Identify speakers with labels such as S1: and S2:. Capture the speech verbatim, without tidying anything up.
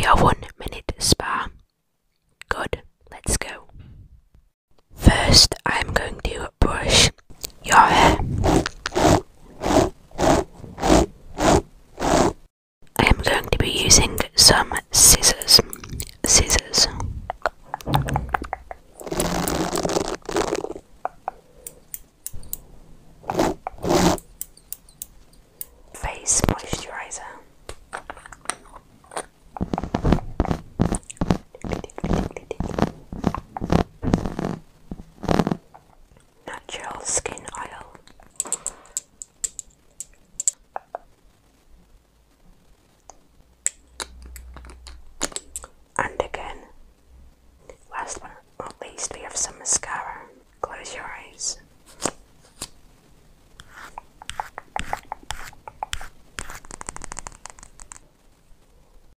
S1: a one minute spa. Good, let's go. First, I'm going to brush your hair. I am going to be using some